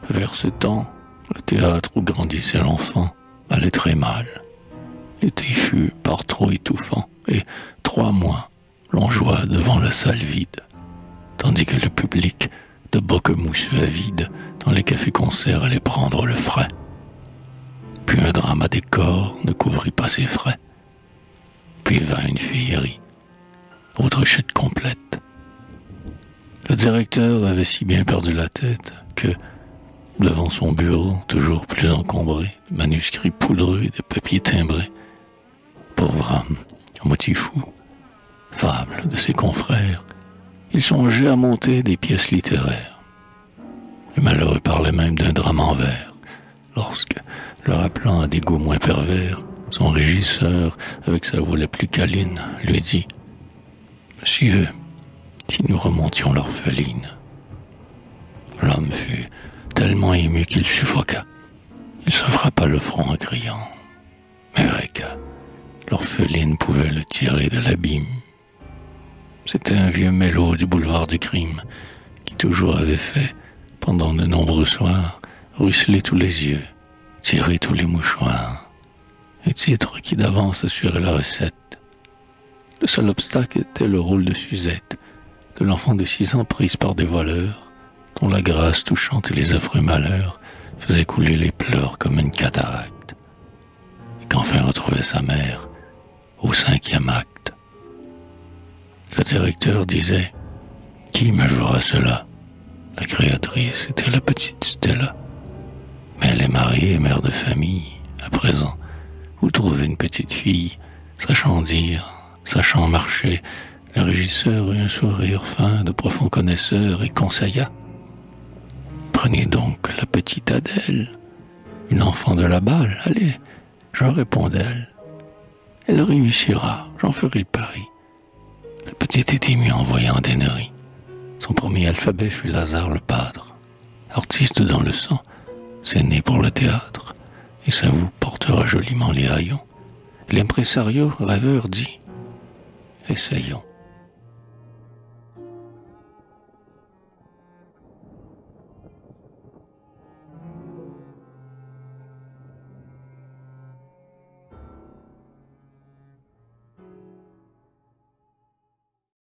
Vers ce temps, le théâtre où grandissait l'enfant allait très mal. L'été fut par trop étouffant, et 3 mois l'on joua devant la salle vide, tandis que le public, de boquemousseux avide, dans les cafés-concerts allait prendre le frais. Puis un drame à décor ne couvrit pas ses frais. Puis vint une féerie, autre chute complète. Le directeur avait si bien perdu la tête que, devant son bureau, toujours plus encombré, de manuscrits poudreux et de papiers timbrés, pauvre âme, à moitié fou, fable de ses confrères, il songeait à monter des pièces littéraires. Le malheureux parlait même d'un drame en vers, lorsque, le rappelant à des goûts moins pervers, son régisseur, avec sa voix la plus câline, lui dit « Monsieur, si nous remontions l'orpheline ». L'homme fut tellement ému qu'il suffoqua. Il se frappa le front en criant « Mais Eureka !» L'orpheline pouvait le tirer de l'abîme. C'était un vieux mélo du boulevard du crime qui toujours avait fait, pendant de nombreux soirs, ruisseler tous les yeux, tirer tous les mouchoirs. Un titre qui d'avance assurait la recette. Le seul obstacle était le rôle de Suzette, de l'enfant de 6 ans prise par des voleurs, dont la grâce touchante et les affreux malheurs faisaient couler les pleurs comme une cataracte, et qu'enfin retrouvait sa mère au 5e acte. Le directeur disait « Qui me jouera cela ?» La créatrice était la petite Stella. Mais elle est mariée et mère de famille. À présent, où trouver une petite fille, sachant dire, sachant marcher? Le régisseur eut un sourire fin de profond connaisseur et conseilla « Prenez donc la petite Adèle, une enfant de la balle, allez, j'en réponds d'elle. Elle réussira, j'en ferai le pari. » La petite était émue en voyant Dennery. Son premier alphabet fut Lazare le Padre. Artiste dans le sang, c'est né pour le théâtre, et ça vous portera joliment les haillons. L'impresario rêveur dit « Essayons. »